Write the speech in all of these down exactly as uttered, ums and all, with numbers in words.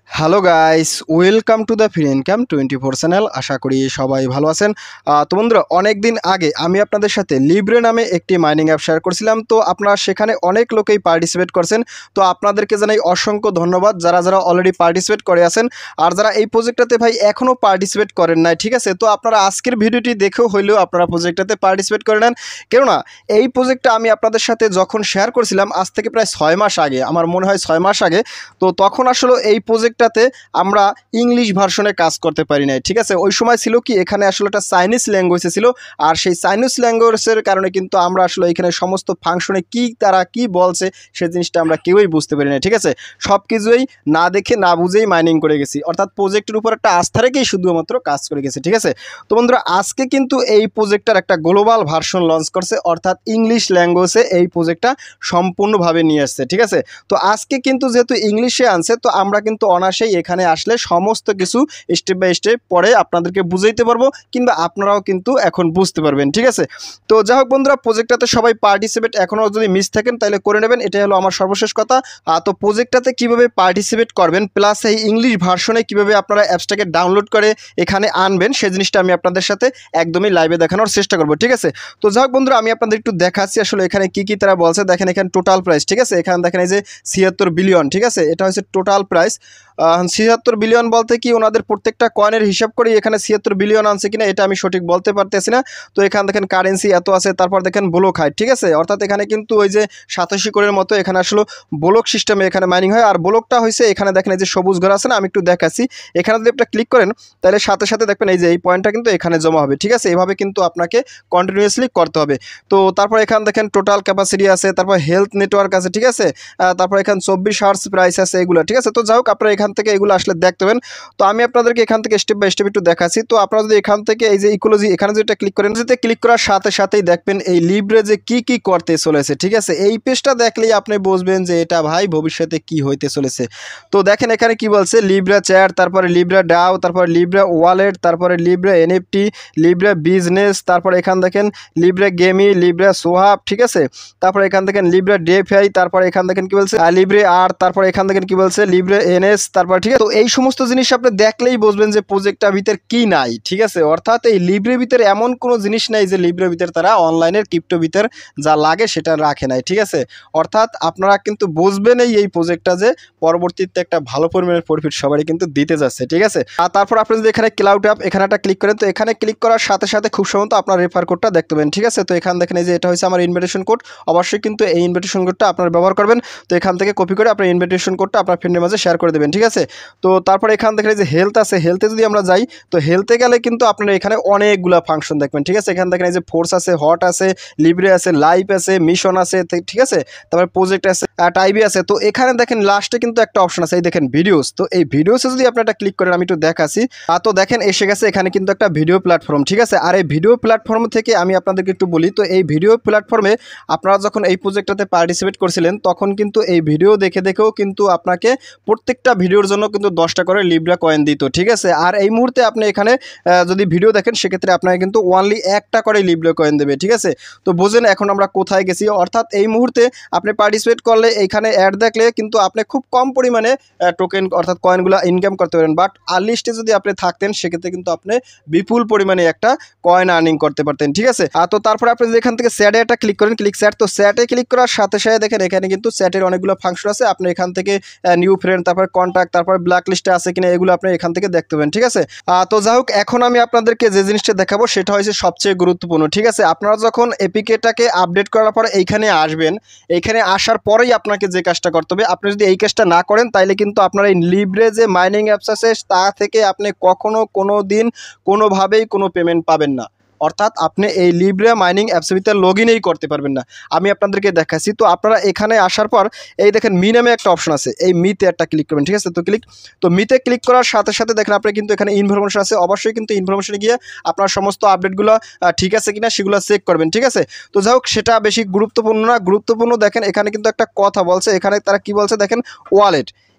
Hello guys, welcome to the free income twenty four channel. আশা করি সবাই ভালো আছেন। আহ, তো বন্ধুরা, অনেক দিন আগে আমি আপনাদের সাথে লিব্রে নামে একটি মাইনিং অ্যাপ শেয়ার করছিলাম। তো আপনারা সেখানে অনেক লোকেই পার্টিসিপেট করছেন। তো আপনাদেরকে জানাই অসংখ্য ধন্যবাদ যারা যারা অলরেডি পার্টিসিপেট করে আছেন, আর যারা এই প্রজেক্টটাতে ভাই এখনও পার্টিসিপেট করেন নাই, ঠিক আছে। তো আপনারা আজকের ভিডিওটি দেখেও হইলেও আপনারা প্রজেক্টটাতে পার্টিসিপেট করে নেন। কেননা এই প্রজেক্টটা আমি আপনাদের সাথে যখন শেয়ার করছিলাম আজ থেকে প্রায় ছয় মাস আগে, আমার মনে হয় ছয় মাস আগে, তো তখন আসলে এই প্রজেক্টটাতে আমরা ইংলিশ ভার্সনে কাজ করতে পারি নাই, ঠিক আছে। ওই সময় ছিল কি, এখানে আসলে একটা চাইনিজ ল্যাঙ্গুয়েজে ছিল, আর সেই চাইনিজ ল্যাঙ্গুয়েজের কারণে কিন্তু আমরা আসলে এখানে সমস্ত ফাংশনে কি তারা কি বলছে সেই জিনিসটা আমরা কেউই বুঝতে পারি না, ঠিক আছে। সব কিছুই না দেখে না বুঝেই মাইনিং করে গেছি, অর্থাৎ প্রজেক্টের উপর একটা আস্থা রেখেই শুধুমাত্র কাজ করে গেছি, ঠিক আছে। তো বন্ধুরা, আজকে কিন্তু এই প্রজেক্টটার একটা গ্লোবাল ভার্সন লঞ্চ করছে, অর্থাৎ ইংলিশ ল্যাঙ্গুয়েজে এই প্রজেক্টটা সম্পূর্ণভাবে নিয়ে আসছে, ঠিক আছে। তো আজকে কিন্তু যেহেতু ইংলিশে আনছে, তো আমরা কিন্তু অনায়াসেই এখানে আসলে সমস্ত কিছু স্টেপ বাই স্টেপ পরে আপনাদেরকে বুঝাইতে পারবো, কিংবা আপনারাও কিন্তু এখন বুঝতে পারবেন, ঠিক আছে। তো যাই হোক বন্ধুরা, প্রজেক্টটাতে সবাই পার্টিসিপেট এখনও যদি মিস থাকেন তাহলে করে নেবেন, এটাই হলো আমার সর্বশেষ কথা। তো প্রজেক্টটাতে কীভাবে পার্টিসিপেট করবেন, প্লাস এই ইংলিশ ভার্সনে কীভাবে আপনারা অ্যাপসটাকে ডাউনলোড করে এখানে আনবেন, সেই জিনিসটা আমি আপনাদের সাথে একদমই লাইভে দেখানোর চেষ্টা করবো, ঠিক আছে। তো যাই হোক বন্ধুরা, আমি আপনাদের একটু দেখাচ্ছি আসলে এখানে কী কী তারা বলছে। দেখেন এখানে টোটাল প্রাইস, ঠিক আছে। এখানে দেখেন এই যে ছিয়াত্তর বিলিয়ন, ঠিক আছে, এটা হচ্ছে টোটাল প্রাইস। ছিয়াত্তর বিলিয়ন বলতে কি ওনাদের প্রত্যেকটা কয়েনের হিসাব করে এখানে ছিয়াত্তর বিলিয়ন আনছে কিনা এটা আমি সঠিক বলতে পারতেছি না। তো এখানে দেখেন কারেন্সি এত আছে, তারপর দেখেন ব্লক হাইট, ঠিক আছে। অর্থাৎ এখানে কিন্তু ওই যে সাতাশি কোরের মতো এখানে আসলে ব্লক সিস্টেমে এখানে মাইনিং হয়। আর ব্লকটা হয়েছে এখানে দেখেন এই যে সবুজ ঘর আছে না, আমি একটু দেখাচ্ছি। এখানে যদি আপনি ক্লিক করেন তাহলে সাথে সাথে দেখবেন এই যে এই পয়েন্টটা কিন্তু এখানে জমা হবে, ঠিক আছে। এভাবে কিন্তু আপনাকে কন্টিনিউয়াসলি করতে হবে। তো তারপর এখানে দেখেন টোটাল ক্যাপাসিটি আছে, তারপর হেলথ নেটওয়ার্ক আছে, ঠিক আছে। তারপর এখানে চব্বিশ হার্স প্রাইস আছে, এগুলো, ঠিক আছে। তো যাই হোক আপনারা এখান থেকে এগুলো আসলে দেখতে পাবেন। তো আমি আপনাদেরকে এখান থেকে স্টেপ বাই স্টেপ একটু দেখাচ্ছি। তো আপনারা যদি এখান থেকে এই যে ইকোলজি এখানে যেটা ক্লিক করেন, যেটা ক্লিক করার সাথে সাথেই দেখবেন এই লিব্রে যে কি কি করতে চলেছে, ঠিক আছে। এই পেজটা দেখলেই আপনি বুঝবেন যে এটা ভাই ভবিষ্যতে কি হইতে চলেছে। তো দেখেন এখানে কি বলছে, লিব্রা চ্যাট, তারপরে লিব্রা ডাও, তারপরে লিব্রা ওয়ালেট, তারপরে লিব্রা এনএফটি, লিব্রা বিজনেস, তারপরে এখান দেখেন লিব্রা গেমি, লিব্রা সোহাব, ঠিক আছে। তারপরে এখান দেখেন লিব্রা ডেফাই, তারপরে এখান দেখেন কি বলছে লিব্রে আর, তারপরে এখান দেখেন কি বলছে লিব্রে এনএস, তারপর, ঠিক আছে। তো এই সমস্ত জিনিস আপনি দেখলেই বুঝবেন যে প্রজেক্টটার ভিতর কি নাই, ঠিক আছে। অর্থাৎ এই লিব্রের ভিতরে এমন কোনো জিনিস নাই যে লিব্রের ভিতরে তারা অনলাইনের ক্রিপ্টো ভিতর যা লাগে সেটা রাখে নাই, ঠিক আছে। অর্থাৎ আপনারা কিন্তু বুঝবেন এই এই প্রজেক্টটা যে পরবর্তীতে একটা ভালো পরিমাণের প্রফিট সবারই কিন্তু দিতে যাচ্ছে, ঠিক আছে। আর তারপর আপনি যদি এখানে ক্লাউড অ্যাপ এখানে একটা ক্লিক করেন, তো এখানে ক্লিক করার সাথে সাথে খুব সম্ভবত আপনার রেফার কোডটা দেখতে পাবেন, ঠিক আছে। তো এখানে দেখেন এই যে এটা হচ্ছে আমার ইনভিটেশন কোড, অবশ্যই কিন্তু এই ইনভিটেশন কোডটা আপনারা ব্যবহার করবেন। তো এখান থেকে কপি করে আপনার ইনভিটেশন কোডটা আপনার ফ্রেন্ডের মাঝে শেয়ার করে দেবেন, ঠিক আছে। তো তারপরে এখানে দেখেন যে হেলথ আছে, হেলথে যদি আমরা যাই তো হেলথে গেলে কিন্তু আপনারা এখানে অনেকগুলো ফাংশন দেখবেন, ঠিক আছে। এখানে দেখেন এই যে ফোর্স আছে, হট আছে, লিব্রে আছে, লাইভ আছে, মিশন আছে, ঠিক আছে। তারপরে প্রজেক্ট আছে, টাইবি আছে। তো এখানে দেখেন লাস্টে কিন্তু একটা অপশন আছে, এই দেখেন ভিডিওস। তো এই ভিডিওসে যদি আপনি একটা ক্লিক করেন, আমি একটু দেখাচ্ছি। তো দেখেন এসে গেছে এখানে কিন্তু একটা ভিডিও প্ল্যাটফর্ম, ঠিক আছে। আর এই ভিডিও প্ল্যাটফর্ম থেকে আমি আপনাদেরকে একটু বলি, তো এই ভিডিও প্ল্যাটফর্মে আপনারা যখন এই প্রজেক্টটাতে পার্টিসিপেট করছিলেন তখন কিন্তু এই ভিডিও দেখে দেখেও কিন্তু আপনাকে প্রত্যেকটা ভিডিওর জন্য কিন্তু দশটা করে লিব্রা কয়েন দিত, ঠিক আছে। আর এই মুহূর্তে আপনি এখানে যদি ভিডিও দেখেন সেক্ষেত্রে আপনাকে কিন্তু ওনলি একটা করে লিব্রা কয়েন দেবে, ঠিক আছে। তো বোঝেন এখন আমরা কোথায় গেছি। অর্থাৎ এই মুহূর্তে আপনি পার্টিসিপেট করলে এইখানে অ্যাড দেখলে কিন্তু আপনি খুব কম পরিমাণে টোকেন অর্থাৎ কয়েনগুলো ইনকাম করতে পারেন, বাট আর্লি স্টেজে যদি আপনি থাকতেন সেক্ষেত্রে কিন্তু আপনি বিপুল পরিমাণে একটা কয়েন আর্নিং করতে পারতেন, ঠিক আছে। তো তারপরে আপনি যদি এখান থেকে স্যাটে একটা ক্লিক করেন, ক্লিক স্যাট, তো স্যাটে ক্লিক করার সাথে সাথে দেখেন এখানে কিন্তু স্যাটের অনেকগুলো ফাংশন আছে। আপনি এখান থেকে নিউ ফ্রেন্ড, তারপরে কন্ট্যাক্ট, তারপরে ব্ল্যাক লিস্টে আছে কিনা এগুলো আপনি এখান থেকে দেখতে পাবেন, ঠিক আছে। তো যাই হোক এখন আমি আপনাদেরকে যে জিনিসটা দেখাবো সেটা হচ্ছে সবচেয়ে গুরুত্বপূর্ণ, ঠিক আছে। আপনারা যখন এপিকেটাকে আপডেট করার পরে এইখানে আসবেন, এইখানে আসার পরেই আপনাকে যে কাজটা করতে হবে, আপনি যদি এই কাজটা না করেন তাইলে কিন্তু আপনার এই লিব্রে যে মাইনিং অ্যাপস আছে তা থেকে আপনি কখনো কোনো দিন কোনোভাবেই কোনো পেমেন্ট পাবেন না। অর্থাৎ আপনি এই লিব্রে মাইনিং অ্যাপসের ভিতরে লগ ইনই করতে পারবেন না। আমি আপনাদেরকে দেখাচ্ছি। তো আপনারা এখানে আসার পর এই দেখেন মি নামে একটা অপশন আছে, এই মিতে একটা ক্লিক করবেন, ঠিক আছে। তো ক্লিক তো মিতে ক্লিক করার সাথে সাথে দেখেন আপনি কিন্তু এখানে ইনফরমেশন আছে, অবশ্যই কিন্তু ইনফরমেশনে গিয়ে আপনার সমস্ত আপডেটগুলো ঠিক আছে কিনা সেগুলো চেক করবেন, ঠিক আছে। তো যাই হোক সেটা বেশি গুরুত্বপূর্ণ না, গুরুত্বপূর্ণ দেখেন এখানে কিন্তু একটা কথা বলছে, এখানে তারা কি বলছে দেখেন, ওয়ালেট।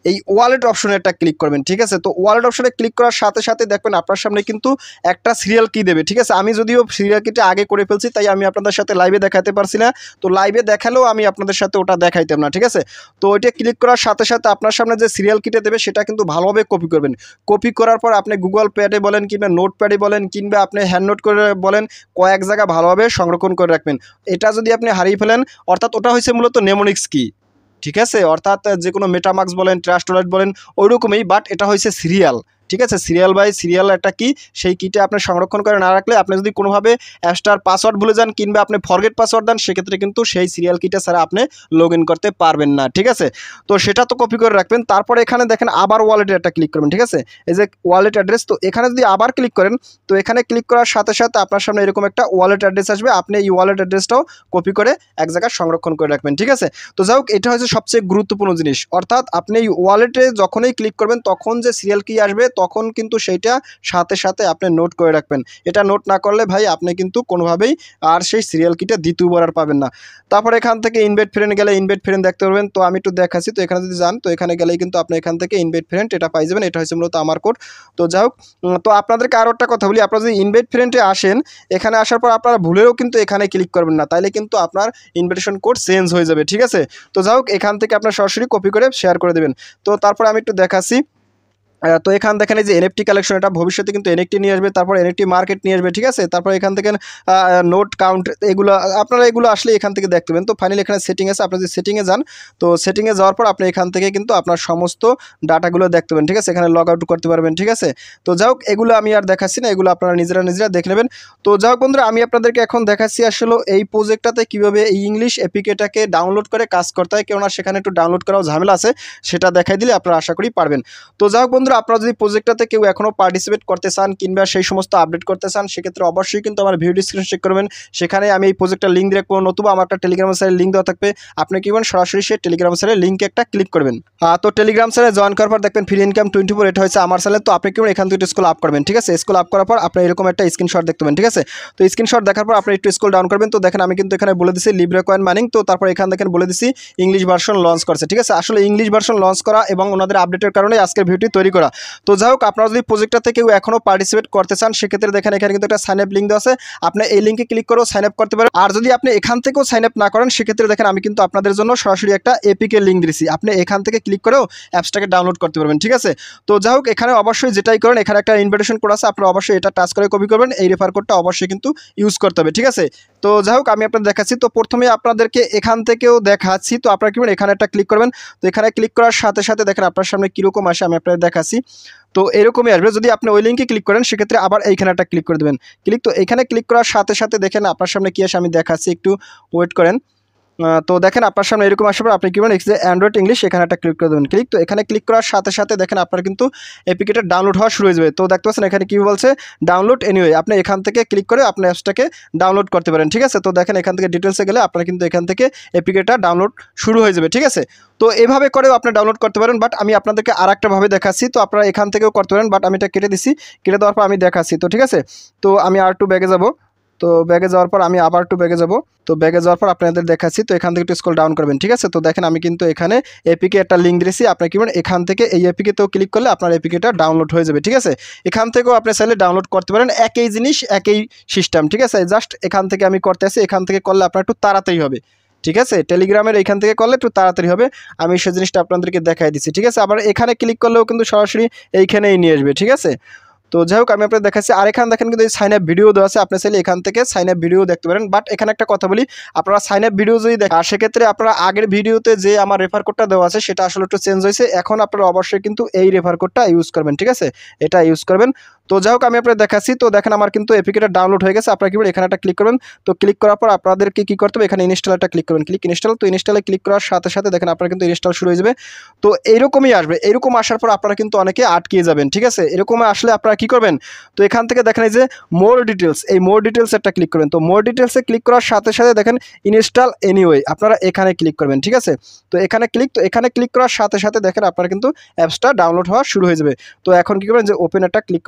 এই ওয়ালেট অপশনে একটা ক্লিক করবেন, ঠিক আছে। তো ওয়ালেট অপশনে ক্লিক করার সাথে সাথে দেখবেন আপনার সামনে কিন্তু একটা সিরিয়াল কি দেবে, ঠিক আছে। আমি যদিও সিরিয়াল কিটা আগে করে ফেলছি, তাই আমি আপনাদের সাথে লাইভে দেখাতে পারছি না। তো লাইভে দেখালেও আমি আপনাদের সাথে ওটা দেখাইতাম না, ঠিক আছে। তো ওইটা ক্লিক করার সাথে সাথে আপনার সামনে যে সিরিয়াল কিটা দেবে সেটা কিন্তু ভালোভাবে কপি করবেন। কপি করার পর আপনি গুগল প্যাডে বলেন কিংবা নোট প্যাডে বলেন কিংবা আপনি হ্যান্ড নোট করে বলেন, কয়েক জায়গা ভালোভাবে সংরক্ষণ করে রাখবেন। এটা যদি আপনি হারিয়ে ফেলেন, অর্থাৎ ওটা হচ্ছে মূলত নেমোনিক্স কি, ঠিক আছে, অর্থাৎ যে কোনো মেটামাক্স বলেন, ট্রাস্ট ওয়ালেট বলেন, ওইরকমই, বাট এটা হচ্ছে সিরিয়াল, ঠিক আছে। সিরিয়াল বাই সিরিয়াল একটা কি, সেই কিটা আপনি সংরক্ষণ করে না রাখলে আপনি যদি কোনোভাবে অ্যাপসটার পাসওয়ার্ড ভুলে যান কিংবা আপনি ফরগেট পাসওয়ার্ড দেন, সেক্ষেত্রে কিন্তু সেই সিরিয়াল কিটা ছাড়া আপনি লগ ইন করতে পারবেন না, ঠিক আছে। তো সেটা তো কপি করে রাখবেন। তারপরে এখানে দেখেন আবার ওয়ালেটে একটা ক্লিক করবেন, ঠিক আছে। এই যে ওয়ালেট অ্যাড্রেস, তো এখানে যদি আবার ক্লিক করেন, তো এখানে ক্লিক করার সাথে সাথে আপনার সামনে এরকম একটা ওয়ালেট অ্যাড্রেস আসবে। আপনি এই ওয়ালেট অ্যাড্রেসটাও কপি করে এক জায়গায় সংরক্ষণ করে রাখবেন, ঠিক আছে। তো যাই হোক, এটা হচ্ছে সবচেয়ে গুরুত্বপূর্ণ জিনিস, অর্থাৎ আপনি এই ওয়ালেটে যখনই ক্লিক করবেন তখন যে সিরিয়াল কি আসবে তখন কিন্তু সেইটা সাথে সাথে আপনি নোট করে রাখবেন। এটা নোট না করলে ভাই আপনি কিন্তু কোনোভাবেই আর সেই সিরিয়াল কিটা দ্বিতীয়বার আর পাবেন না। তারপর এখান থেকে ইনভাইট ফ্রেন্ড গেলে ইনভাইট ফ্রেন্ড দেখতে পারবেন। তো আমি একটু দেখাচ্ছি, তো এখানে যদি যান তো এখানে গেলেই কিন্তু আপনি এখান থেকে ইনভাইট ফ্রেন্ড এটা পাই যাবেন। এটা হচ্ছে মূলত আমার কোড। তো যাই হোক, তো আপনাদেরকে আরও একটা কথা বলি, আপনারা যদি ইনভাইট ফ্রেন্ডে আসেন, এখানে আসার পর আপনারা ভুলেও কিন্তু এখানে ক্লিক করবেন না, তাইলে কিন্তু আপনার ইনভিটেশন কোড চেঞ্জ হয়ে যাবে, ঠিক আছে। তো যাই হোক, এখান থেকে আপনার সরাসরি কপি করে শেয়ার করে দেবেন। তো তারপর আমি একটু দেখাচ্ছি। তো এখান দেখেন এই যে এনএফটি কালেকশন, এটা ভবিষ্যতে কিন্তু এনএফটি নিয়ে আসবে, তারপর এনএফটি মার্কেট নিয়ে আসবে, ঠিক আছে। তারপর এখান থেকে নোট কাউন্ট, এগুলো আপনারা এগুলো আসলে এখান থেকে দেখতে পাবেন। তো ফাইনালি এখানে সেটিং আছে, আপনি যদি সেটিংয়ে যান, তো সেটিংয়ে যাওয়ার পর আপনি এখান থেকে কিন্তু আপনার সমস্ত ডাটাগুলো দেখতে পাবেন, ঠিক আছে। এখানে লগ আউট করতে পারবেন, ঠিক আছে। তো যাই হোক, এগুলো আমি আর দেখাচ্ছি না, এগুলো আপনারা নিজেরা নিজেরা দেখে নেবেন। তো যাই হোক বন্ধুরা, আমি আপনাদেরকে এখন দেখাচ্ছি আসলে এই প্রজেক্টটাতে কীভাবে এই ইংলিশ এপিকেটাকে ডাউনলোড করে কাজ করতে হয়, কেননা সেখানে একটু ডাউনলোড করাও ঝামেলা আছে, সেটা দেখাই দিলে আপনারা আশা করি পারবেন। তো যাই হোক বন্ধুরা, আপনারা যদি প্রজেক্টটাতে কেউ এখনও পার্টিসিপেট করতে চান কিংবা সেই সমস্ত আপডেট করতে চান, সেক্ষেত্রে অবশ্যই কিন্তু আমার ভিডিও ডিসক্রিপশন চেক করবেন। সেখানে আমি এই প্রজেক্টটার লিঙ্ক দিয়ে রাখবো, নতুবা আমার একটা টেলিগ্রাম চ্যানেলের লিঙ্ক দেওয়া থাকবে। আপনি কি করবেন, সরাসরি সেই টেলিগ্রাম চ্যানেলের লিঙ্কে একটা ক্লিক করবেন। তো টেলিগ্রাম চ্যানেলে জয়েন করার পর দেখবেন ফ্রি ইনকাম টোয়েন্টি ফোর, এটা হচ্ছে আমার চ্যানেল। তো আপনি কি এখান থেকে স্কুল আপ করবেন, ঠিক আছে। স্কুল আপ করার পর আপনি এরকম একটা স্ক্রিনশট দেখতে পাবেন, ঠিক আছে। তো স্ক্রিনশট দেখার পর আপনি একটু স্কুল ডাউন করবেন। তো দেখেন আমি কিন্তু এখানে বলে দিচ্ছি লিব্রে কয়েন মাইনিং। তো তারপর এখানে দেখেন বলে দিচ্ছি ইংলিশ ভার্সন লঞ্চ করছে, ঠিক আছে। আসলে ইংলিশ ভার্সন লঞ্চ করা এবং ওনাদের আপডেটের কারণে আজকের ভিডিওটি তৈরি করা। তো যাই হোক, আপনারা যদি প্রজেক্টটাতে কেউ এখনও পার্টিসিপেট করতে চান, সেক্ষেত্রে দেখেন এখানে কিন্তু একটা সাইন আপ লিঙ্ক দেওয়া আছে, আপনি এই লিঙ্কে ক্লিক করেও সাইন আপ করতে পারেন। আর যদি আপনি এখান থেকেও সাইন আপ না করেন, সেক্ষেত্রে দেখেন আমি কিন্তু আপনাদের জন্য সরাসরি একটা এপিকে লিঙ্ক দিয়েছি, আপনি এখান থেকে ক্লিক করেও অ্যাপসটাকে ডাউনলোড করতে পারবেন, ঠিক আছে। তো যাই হোক, এখানে অবশ্যই যেটাই করেন, এখানে একটা ইনভিটেশন কোড আছে, আপনারা অবশ্যই এটা টাচ করে কপি করবেন। এই রেফার কোডটা অবশ্যই কিন্তু ইউজ করতে হবে, ঠিক আছে। তো যাই হোক, আমি আপনাদের দেখাচ্ছি। তো প্রথমে আপনাদেরকে এখান থেকেও দেখাচ্ছি। তো আপনারা কি করবেন, এখানে একটা ক্লিক করবেন। তো এখানে ক্লিক করার সাথে সাথে দেখেন আপনার সামনে কীরকম আসে, আমি আপনাদের দেখাচ্ছি। তো এরকমই আসবে। যদি আপনি ওই লিঙ্কে ক্লিক করেন, সেক্ষেত্রে আবার এইখানে একটা ক্লিক করে দেবেন। ক্লিক, তো এখানে ক্লিক করার সাথে সাথে দেখেন আপনার সামনে কি আসে, আমি দেখাচ্ছি, একটু ওয়েট করেন। তো দেখেন আপনার সামনে এরকম আসবে, আপনি কি করবেন, যে অ্যান্ড্রয়েড ইংলিশ, এখানে একটা ক্লিক করে দেবেন। ক্লিক, তো এখানে ক্লিক করার সাথে সাথে দেখেন আপনার কিন্তু এপিকেটা ডাউনলোড হওয়া শুরু হয়ে যাবে। তো দেখতে পাচ্ছেন এখানে কি বলছে, ডাউনলোড এনিওয়ে। আপনি এখান থেকে ক্লিক করে আপনার অ্যাপসটাকে ডাউনলোড করতে পারেন, ঠিক আছে। তো দেখেন এখান থেকে ডিটেলসে গেলে আপনার কিন্তু এখান থেকে এপিকেটা ডাউনলোড শুরু হয়ে যাবে, ঠিক আছে। তো এভাবে করেও আপনি ডাউনলোড করতে পারেন, বাট আমি আপনাদেরকে আর একটা ভাবে দেখাচ্ছি। তো আপনারা এখান থেকেও করতে পারেন, বাট আমি এটা কেটে দিছি, কেটে দেওয়ার পর আমি দেখাচ্ছি। তো ঠিক আছে, তো আমি আর টু ব্যাগে যাব। তো ব্যাগে যাওয়ার পর আমি আবার টু ব্যাগে যাব। তো ব্যাগে যাওয়ার পর আপনাদের দেখাচ্ছি। তো এখান থেকে একটু স্ক্রল ডাউন করবেন, ঠিক আছে। তো দেখেন আমি কিন্তু এখানে এপিকে একটা লিঙ্ক দিয়েছি, আপনি কি করবেন, এখান থেকে এই এপিকেতেও ক্লিক করলে আপনার এপিকেটা ডাউনলোড হয়ে যাবে, ঠিক আছে। এখান থেকেও আপনি চাইলে ডাউনলোড করতে পারেন, একই জিনিস একই সিস্টেম, ঠিক আছে। জাস্ট এখান থেকে আমি করতে আসি, এখান থেকে করলে আপনার একটু তাড়াতাড়ি হবে, ঠিক আছে। টেলিগ্রামের এইখান থেকে করলে একটু তাড়াতাড়ি হবে, আমি সেই জিনিসটা আপনাদেরকে দেখাই দিচ্ছি, ঠিক আছে। আবার এখানে ক্লিক করলেও কিন্তু সরাসরি এইখানেই নিয়ে আসবে, ঠিক আছে। তো যাই হোক, আমি আপনাদের দেখাচ্ছি। আর এখানে দেখেন কিন্তু এই সাইন আপ ভিডিও দেওয়া আছে, আপনি চাইলে এখান থেকে সাইন আপ ভিডিও দেখতে পারেন। বাট এখানে একটা কথা বলি, আপনারা সাইন আপ ভিডিও যদি দেখেন, আর সেক্ষেত্রে আপনারা আগের ভিডিওতে যে আমার রেফার কোডটা দেওয়া আছে সেটা আসলে একটু চেঞ্জ হয়েছে, এখন আপনারা অবশ্যই কিন্তু এই রেফার কোডটা ইউজ করবেন, ঠিক আছে, এটা ইউজ করবেন। তো যাই হোক, আমি আপনাদের দেখাচ্ছি। তো দেখেন আমার কিন্তু এপিকেটা ডাউনলোড হয়ে গেছে, আপনারা কি বলেন, এখানে একটা ক্লিক করবেন। তো ক্লিক করার পর আপনাদেরকে কি করতে হবে, এখানে ইনস্টল একটা ক্লিক করবেন, ক্লিক ইনস্টল। তো ইনস্টলে ক্লিক করার সাথে সাথে দেখেন আপনারা কিন্তু ইনস্টল শুরু হয়ে যাবে। তো এইরকমই আসবে, এইরকম আসার পর আপনারা কিন্তু অনেকে আটকে যাবেন, ঠিক আছে। এরকম আসলে আপনারা কি করবেন, তো এখান থেকে দেখেন এই যে মোর ডিটেলস, এই মোর ডিটেলস একটা ক্লিক করবেন। তো মোর ডিটেলসে ক্লিক করার সাথে সাথে দেখেন ইনস্টল এনিওয়ে, আপনারা এখানে ক্লিক করবেন, ঠিক আছে। তো এখানে ক্লিক, তো এখানে ক্লিক করার সাথে সাথে দেখেন আপনারা কিন্তু অ্যাপসটা ডাউনলোড হওয়া শুরু হয়ে যাবে। তো এখন কি করবেন, যে ওপেন একটা ক্লিক করবেন।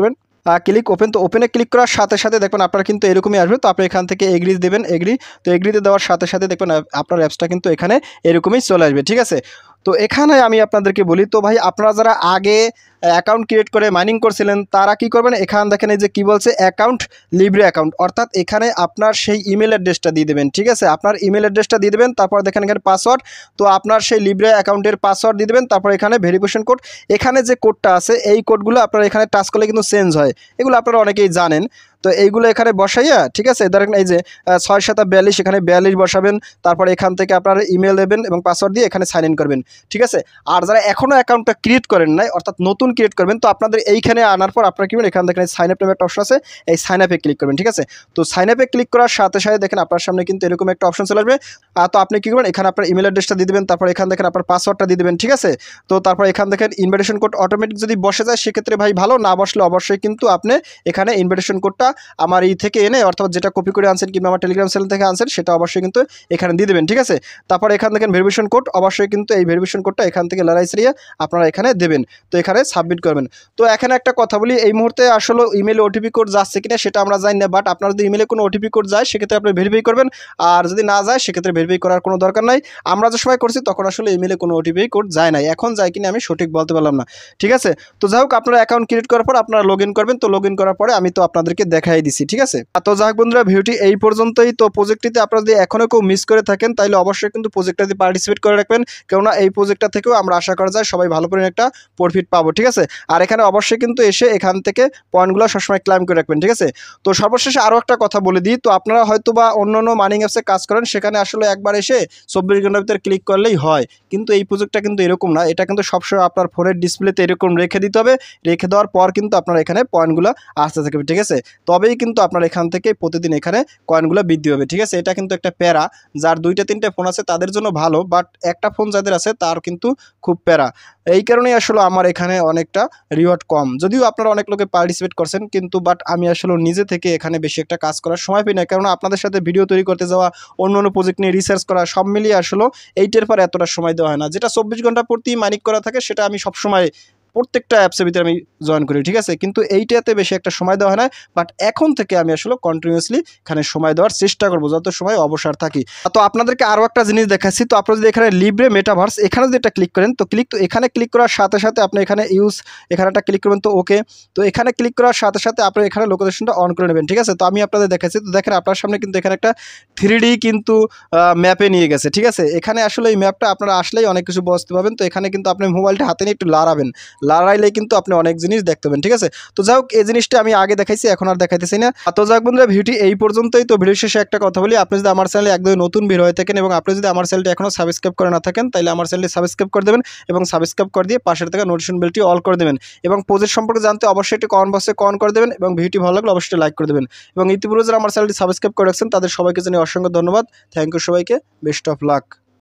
Click open. তো ওপেনে ক্লিক করার সাথে সাথে দেখবেন আপনার কিন্তু এরকমই আসবে। তো আপনি এখান থেকে এগ্রি দেবেন, এগ্রি। তো এগ্রিতে দেওয়ার সাথে সাথে দেখবেন আপনার অ্যাপসটা কিন্তু এখানে এরকমই চলে আসবে, ঠিক আছে। তো এখানে আমি আপনাদেরকে বলি, তো ভাই আপনারা যারা আগে অ্যাকাউন্ট ক্রিয়েট করে মাইনিং করছিলেন তারা কি করবেন, এখানে দেখেন এই যে কি বলছে অ্যাকাউন্ট লিব্রে অ্যাকাউন্ট, অর্থাৎ এখানে আপনার সেই ইমেল অ্যাড্রেসটা দিয়ে দেবেন, ঠিক আছে। আপনার ইমেল অ্যাড্রেসটা দিয়ে দেবেন, তারপর দেখেন এখানে পাসওয়ার্ড। তো আপনার সেই লিব্রে অ্যাকাউন্টের পাসওয়ার্ড দিয়ে দেবেন, তারপর এখানে ভেরিফিকেশন কোড। এখানে যে কোডটা আছে এই কোডগুলো আপনারা এখানে টাচ করলে কিন্তু চেঞ্জ হয়, এগুলো আপনারা অনেকেই জানেন। তো এইগুলো এখানে বসাইয়া, ঠিক আছে, ধরেন এই যে ছয় সাত বিয়াল্লিশ, এখানে বিয়াল্লিশ বসাবেন। তারপর এখান থেকে আপনার ইমেল দেবেন এবং পাসওয়ার্ড দিয়ে এখানে সাইন ইন করবেন, ঠিক আছে। আর যারা এখনও অ্যাকাউন্টটা ক্রিয়েট করেন নাই, অর্থাৎ নতুন ক্রিয়েট করবেন, তো আপনাদের এইখানে আনার পর আপনারা কি করবেন, এখানে দেখেন সাইন আপ নামে একটা অপশন আছে, এই সাইন আপে ক্লিক করবেন, ঠিক আছে। তো সাইন আপে ক্লিক করার সাথে সাথে দেখেন আপনার সামনে কিন্তু এরকম একটা অপশন চলে আসবে। তো আপনি কী করবেন, এখানে আপনার ইমেল অ্যাড্রেসটা দিয়ে দেবেন, তারপর এখান দেখেন আপনার পাসওয়ার্ডটা দিয়ে দেবেন, ঠিক আছে। তো তারপর এখান দেখেন ইনভিটেশন কোড অটোমেটিক যদি বসে যায় সেক্ষেত্রে ভাই ভালো, না বসলে অবশ্যই কিন্তু আপনি এখানে ইনভিটেশন কোডটা আমার এই থেকে এনে, অর্থাৎ যেটা কপি করে আনছেন কিংবা আমার টেলিগ্রাম চ্যানেল থেকে আনছেন সেটা অবশ্যই কিন্তু এখানে দিয়ে দেবেন, ঠিক আছে। তারপর এখান দেখেন ভেরিফিকেশন কোড, অবশ্যই কিন্তু এই ভেরিফিকেশন কোডটা এখান থেকে লড়াই সরিয়ে আপনারা এখানে দেবেন। তো এখানে সাবমিট করবেন। তো এখানে একটা কথা বলি, এই মুহূর্তে আসলে ইমেলে ওটিপি কোড যাচ্ছে কিনা সেটা আমরা জানি না, বাট আপনার যদি ইমেলে কোনো ওটিপি কোড যায় সেক্ষেত্রে আপনি ভেরিফাই করবেন, আর যদি না যায় সেক্ষেত্রে ভেরিফাই করার কোনো দরকার নাই। আমরা যে সময় করছি তখন আসলে ইমেলে কোনো ওটিপি কোড যায় নাই, এখন যায় কিনা আমি সঠিক বলতে পারলাম না, ঠিক আছে। তো যাই হোক, আপনারা অ্যাকাউন্ট ক্রিয়েট করার পর আপনারা লগ ইন করবেন। তো লগ ইন করার পরে আমি তো আপনাদেরকে দেখাই দিছি, ঠিক আছে। তো যাই হোক বন্ধুরা, ভিডিওটি এই পর্যন্তই। তো প্রজেক্টটিতে আপনারা যদি এখনও কেউ মিস করে থাকেন তাহলে অবশ্যই কিন্তু প্রজেক্টটাতে পার্টিসিপেট করে রাখবেন, কেননা এই প্রজেক্টটা থেকেও আমরা আশা করা যায় সবাই ভালো পরিমাণে একটা প্রফিট পাবো, ঠিক আছে। আর এখানে অবশ্যই কিন্তু এসে এখান থেকে পয়েন্টগুলো সবসময় ক্লাইম করে রাখবেন, ঠিক আছে। তো সর্বশেষে আরও একটা কথা বলে দিই, তো আপনারা হয়তো বা অন্য অন্য মাইনিং অ্যাপসে কাজ করেন, সেখানে আসলে একবার এসে চব্বিশ ঘন্টার ভিতরে ক্লিক করলেই হয়, কিন্তু এই প্রজেক্টটা কিন্তু এরকম না। এটা কিন্তু সবসময় আপনার ফোনের ডিসপ্লেতে এরকম রেখে দিতে হবে, রেখে দেওয়ার পর কিন্তু আপনার এখানে পয়েন্টগুলো আসতে থাকবে, ঠিক আছে। তবেই কিন্তু আপনার এখান থেকে প্রতিদিন এখানে কয়েনগুলো বৃদ্ধি হবে, ঠিক আছে। এটা কিন্তু একটা প্যারা, যার দুইটা তিনটে ফোন আছে তাদের জন্য ভালো, বাট একটা ফোন যাদের আছে তার কিন্তু খুব প্যারা। এই কারণেই আসলে আমার এখানে অনেকটা রিওয়ার্ড কম, যদিও আপনারা অনেক লোকে পার্টিসিপেট করছেন, কিন্তু বাট আমি আসলে নিজে থেকে এখানে বেশি একটা কাজ করার সময় পাই না, কারণ আপনাদের সাথে ভিডিও তৈরি করতে যাওয়া, অন্য অন্য প্রজেক্ট নিয়ে রিসার্চ করা, সব মিলিয়ে আসলে এইটের পর এতটা সময় দেওয়া হয় না। যেটা চব্বিশ ঘন্টা প্রতি মাইনিং করা থাকে সেটা আমি সবসময় প্রত্যেকটা অ্যাপসের ভিতরে আমি জয়েন করি, ঠিক আছে। কিন্তু এইটাতে বেশি একটা সময় দেওয়া হয় না, বাট এখন থেকে আমি আসলে কন্টিনিউয়াসলি এখানে সময় দেওয়ার চেষ্টা করবো যত সময় অবসর থাকি। তো আপনাদেরকে আরও একটা জিনিস দেখাচ্ছি, তো আপনারা যদি এখানে লিব্রে মেটাভার্স এখানে যদি এটা ক্লিক করেন, তো ক্লিক তো এখানে ক্লিক করার সাথে সাথে আপনি এখানে ইউজ এখানে একটা ক্লিক করবেন, তো ওকে। তো এখানে ক্লিক করার সাথে সাথে আপনি এখানে লোকেশনটা অন করে নেবেন, ঠিক আছে। তো আমি আপনাদের দেখাচ্ছি, তো দেখেন আপনার সামনে কিন্তু এখানে একটা থ্রি ডি কিন্তু ম্যাপে নিয়ে গেছে, ঠিক আছে। এখানে আসলে এই ম্যাপটা আপনারা আসলেই অনেক কিছু বুঝতে পারবেন। তো এখানে কিন্তু আপনি মোবাইলটা হাতে নিয়ে একটু লড়াবেন, লড়াইলে কিন্তু আপনি অনেক জিনিস দেখতে পাবেন, ঠিক আছে। তো যাই হোক, এই জিনিসটা আমি আগে দেখাইছি, এখন আর দেখাইতেছি না। তো যাই হোক বন্ধুরা, ভিডিওটি এই পর্যন্তই। তো ভিডিও শেষে একটা কথা বলি, আপনি যদি আমার চ্যানেলে একদমই নতুন বের হয়ে থাকেন এবং আপনি যদি আমার চ্যানেলটি এখনও সাবস্ক্রাইব করে না থাকেন, তাহলে আমার চ্যানেলটি সাবস্ক্রাইব করে দেবেন এবং সাবস্ক্রাইব করে দিয়ে পাশের থেকে নোটিফিকেশন বেলটি অল করে দেবেন, এবং প্রজেক্ট সম্পর্কে জানতে অবশ্যই একটি কমেন্ট বক্সে কমেন্ট করে দেবেন, এবং ভিডিওটি ভালো লাগলে অবশ্যই লাইক করে দেবেন। এবং ইতিপূর্বে যারা আমার চ্যানেলটি সাবস্ক্রাইব করে রাখছেন তাদের সবাইকে জানিয়ে অসংখ্য ধন্যবাদ। থ্যাংক ইউ সবাইকে, বেস্ট অফ লাক।